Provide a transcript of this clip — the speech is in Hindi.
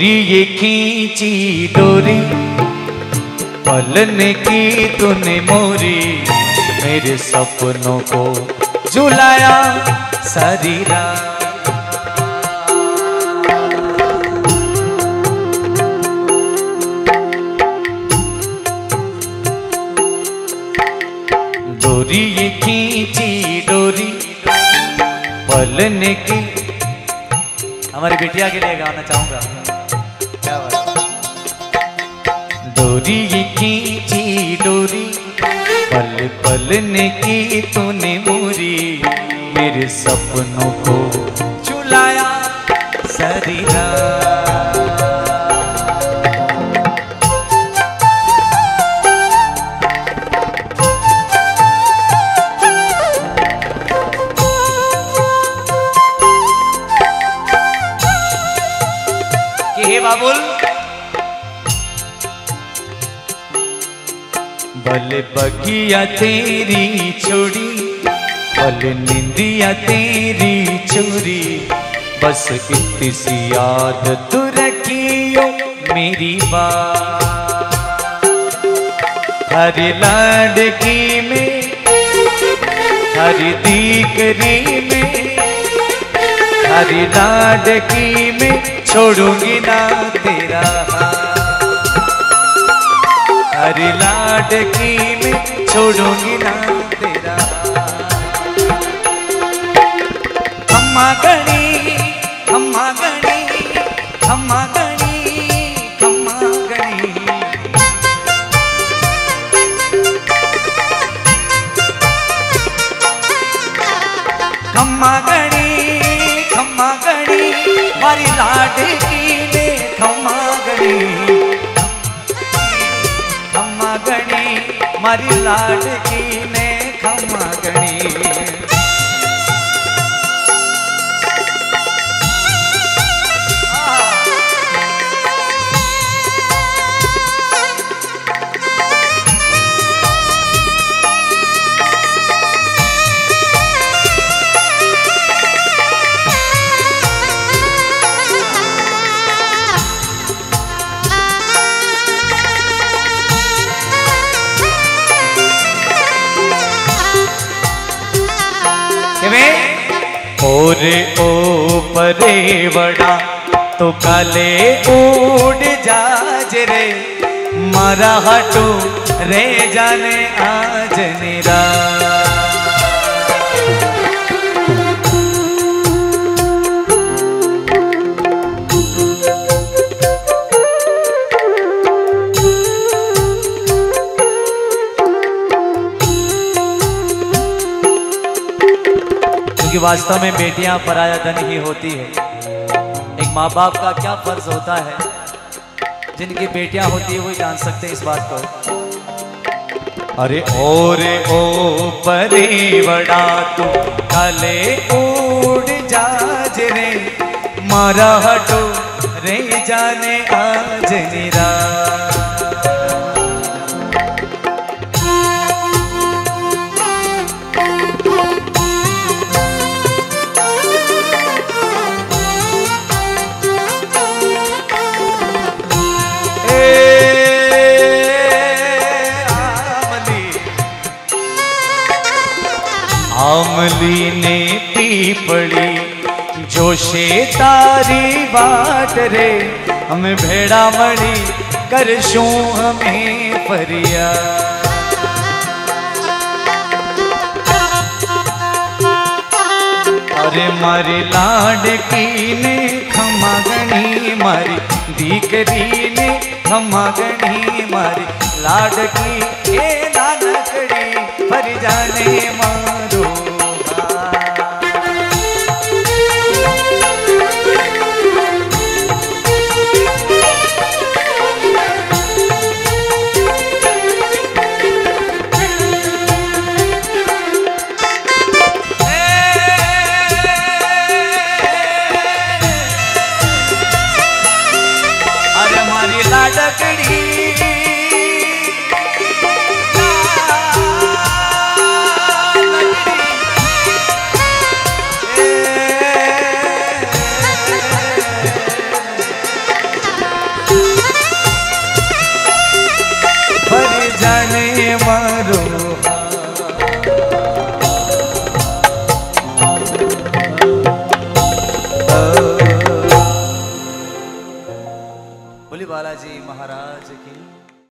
डोरी ये खींची डोरी पलने की तूने मोरी, मेरे सपनों को झुलाया सारी रात। डोरी ये खींची डोरी पलने की। हमारी बिटिया के लिए गाना चाहूंगा। क्या बात। डोरी ये खींची डोरी पल पलने की तूने मोरी, मेरे सपनों को झुलाया सारी रात। हे बाबुल बल बगिया तेरी छोड़ी, बल निंदिया तेरी चोरी, बस इतनी सी याद तू रखियो मेरी बात। हर लाडकी में हर दीकरी में हर लाडकी में छोड़ूंगी ना तेरा हाथ। हर लाडकी में छोड़ूंगी ना तेरा हाथ। अम्मा गणी अम्मा गणी अम्मा गणी अम्मा गणी। अम्मा गणी खम्मा गणी मारी लाडकी ने खम्मा गणी। खम्मा गणी मारी लाडकी ने खम्मा गणी। ओरे ओ परे वड़ा तो काले उड़ जाज रे, मारा हटो रे जाने आज निरा। क्योंकि वास्तव में बेटियां पराया धन ही होती है। एक माँ बाप का क्या फर्ज होता है, जिनकी बेटियां होती है वो जान सकते हैं इस बात को। अरे ओरे ओ परे वड़ा तू काले उड़ जाज रे, मारा हटो रे जाने आज निरा। आमली ने पीपड़ी जोशे तारी बाट रे, हमें भेड़ा मड़ी करशू हमें फरिया। अरे मारी लाडकी ने खम्मा गणी मारी दीकरी ने खम्मा गणी मारी लाडकी ए नानकड़ी पर जाने मारो। लाडकड़ी बालाजी महाराज की।